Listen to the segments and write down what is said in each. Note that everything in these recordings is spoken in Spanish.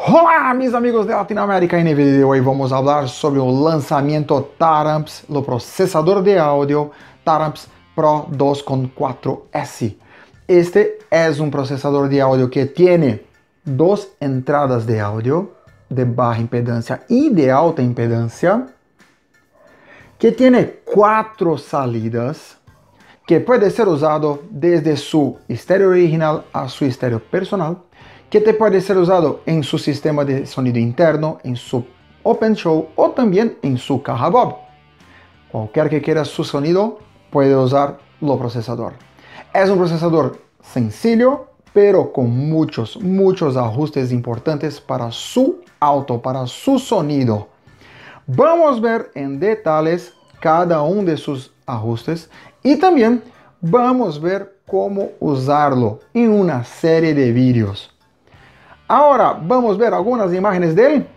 Olá, mis amigos de Latinoamérica. En el video de hoy vamos a hablar sobre el lanzamiento Taramps, el procesador de audio Taramps Pro 2.4S. Este es un procesador de audio que tiene dos entradas de audio de baja impedancia y de alta impedancia, que tiene 4 salidas, que puede ser usado desde su estéreo original a su estéreo personal, que te puede ser usado en su sistema de sonido interno, en su Open Show o también en su caja Bob. Cualquier que quiera su sonido puede usar el procesador. Es un procesador sencillo, pero con muchos ajustes importantes para su auto, para su sonido. Vamos a ver en detalles cada uno de sus ajustes y también vamos a ver cómo usarlo en una serie de vídeos. Ahora vamos a ver algunas imágenes de él.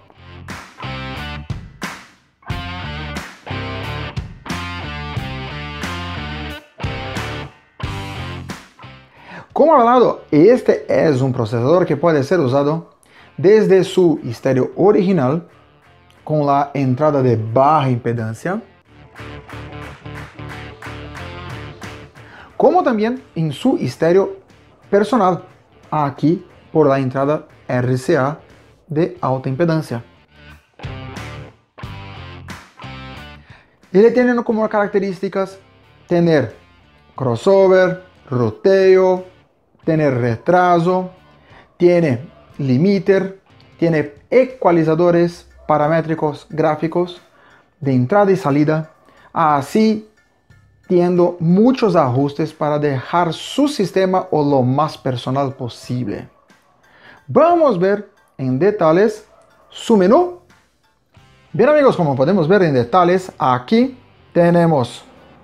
Como hablado, este es un procesador que puede ser usado desde su estéreo original con la entrada de baja impedancia, como también en su estéreo personal, aquí por la entrada RCA de alta impedancia. Ele tiene como características tener crossover, roteo, tener retraso, tiene limiter, tiene ecualizadores paramétricos gráficos de entrada y salida, así teniendo muchos ajustes para dejar su sistema o lo más personal posible. Vamos a ver en detalles su menú. Bien amigos, como podemos ver en detalles, aquí tenemos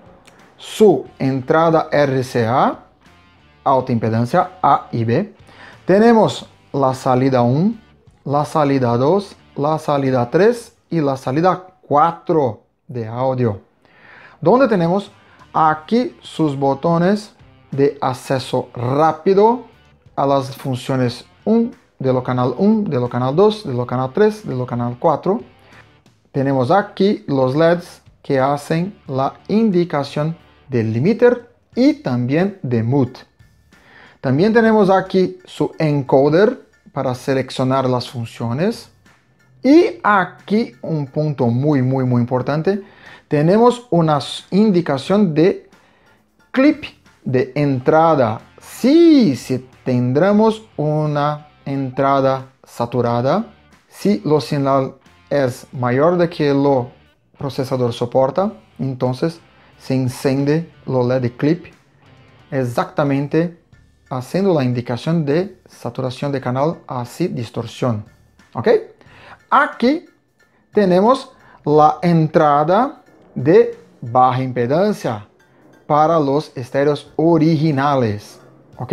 su entrada RCA, alta impedancia A y B. Tenemos la salida 1, la salida 2, la salida 3 y la salida 4 de audio. Donde tenemos aquí sus botones de acceso rápido a las funciones 1, de lo canal 1, de lo canal 2, de lo canal 3, de lo canal 4. Tenemos aquí los LEDs que hacen la indicación del limiter y también de mute. También tenemos aquí su encoder para seleccionar las funciones. Y aquí un punto muy importante. Tenemos una indicación de clip de entrada. Si tendremos una entrada saturada, si lo señal es mayor de que el procesador soporta, entonces se enciende el LED clip exactamente haciendo la indicación de saturación de canal, así distorsión. ¿Ok? Aquí tenemos la entrada de baja impedancia para los estéreos originales. ¿Ok?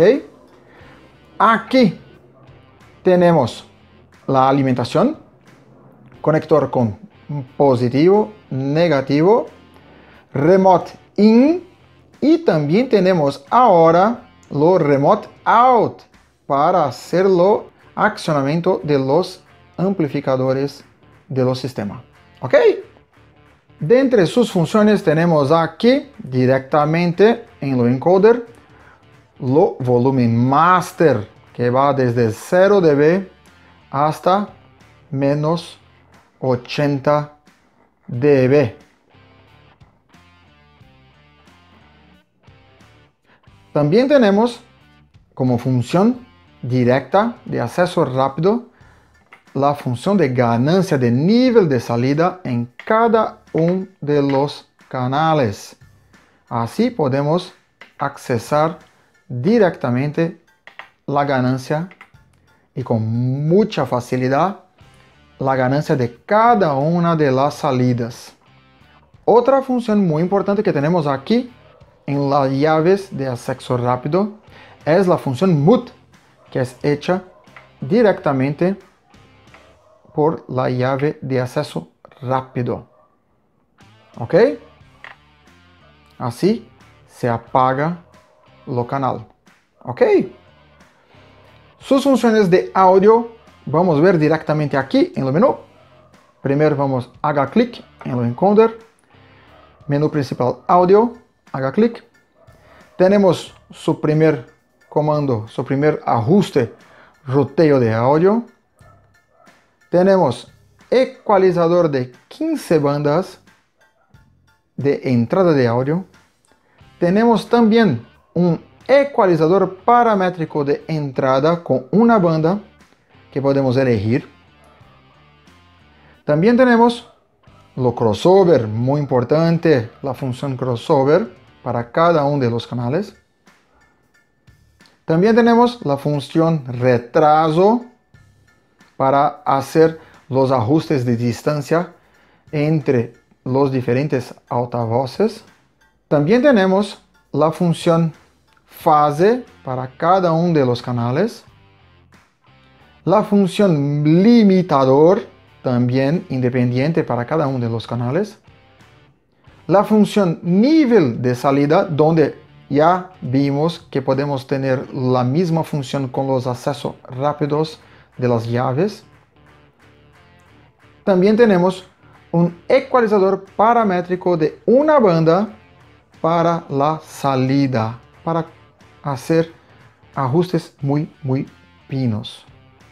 Aquí tenemos la alimentación, conector con positivo, negativo, remote in y también tenemos ahora lo remote out para hacer el accionamiento de los amplificadores de los sistemas. ¿Ok? De entre sus funciones tenemos aquí directamente en lo encoder lo volumen master que va desde 0 dB hasta menos 80 dB. También tenemos como función directa de acceso rápido la función de ganancia de nivel de salida en cada uno de los canales. Así podemos accesar directamente la ganancia y con mucha facilidad la ganancia de cada una de las salidas. Otra función muy importante que tenemos aquí en las llaves de acceso rápido es la función mute, que es hecha directamente por la llave de acceso rápido. ¿Ok? Así se apaga el canal. ¿Ok? Sus funciones de audio vamos a ver directamente aquí en el menú. Primero vamos a hacer clic en el encoder. Menú principal audio, haga clic. Tenemos su primer comando, su primer ajuste, ruteo de audio. Tenemos ecualizador de 15 bandas de entrada de audio. Tenemos también un ecualizador paramétrico de entrada con una banda que podemos elegir. También tenemos lo crossover, muy importante, la función crossover para cada uno de los canales. También tenemos la función retraso para hacer los ajustes de distancia entre los diferentes altavoces. También tenemos la función fase para cada uno de los canales. La función limitador, también independiente para cada uno de los canales. La función nivel de salida, donde ya vimos que podemos tener la misma función con los accesos rápidos de las llaves. También tenemos un ecualizador paramétrico de una banda para la salida, para hacer ajustes muy finos.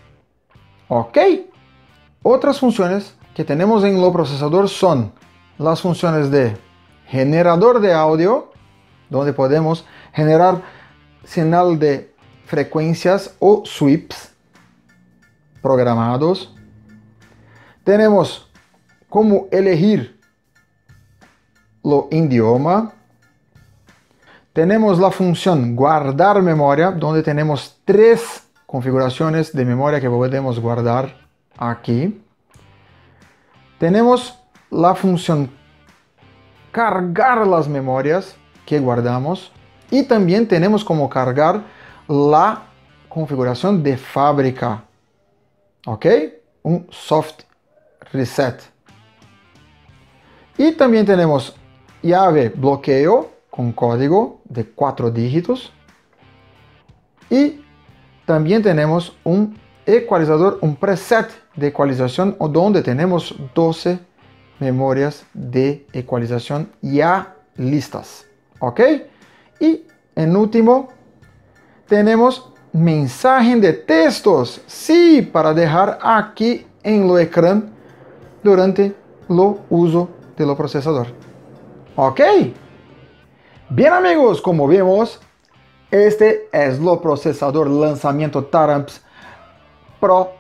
Ok. Otras funciones que tenemos en el procesador son las funciones de generador de audio, donde podemos generar señal de frecuencias o sweeps programados. Tenemos cómo elegir lo idioma. Tenemos la función guardar memoria, donde tenemos 3 configuraciones de memoria que podemos guardar aquí. Tenemos la función cargar las memorias que guardamos. Y también tenemos como cargar la configuración de fábrica. ¿Ok? Un soft reset. Y también tenemos llave bloqueo con código de 4 dígitos. Y también tenemos un ecualizador, un preset de ecualización, donde tenemos 12 memorias de ecualización ya listas. ¿Ok? Y en último, tenemos mensaje de textos. Sí, para dejar aquí en el ecrán durante el uso del procesador. ¿Ok? Bien amigos, como vemos, este es el procesador lanzamiento Taramps Pro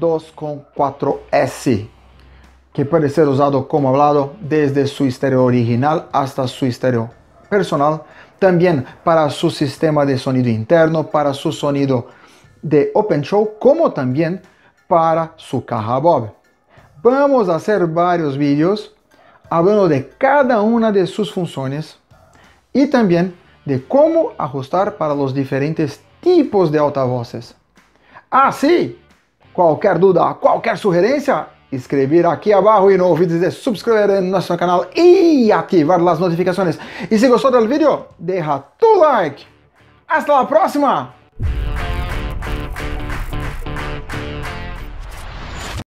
2.4S, que puede ser usado como hablado desde su estéreo original hasta su estéreo personal, también para su sistema de sonido interno, para su sonido de Open Show, como también para su caja Bob. Vamos a hacer varios vídeos hablando de cada una de sus funciones y también de cómo ajustar para los diferentes tipos de altavoces. Ah, sí, cualquier duda, cualquier sugerencia, escribir aquí abajo y no olvides de suscribir en nuestro canal y activar las notificaciones. Y si gustó del video, deja tu like. Hasta la próxima.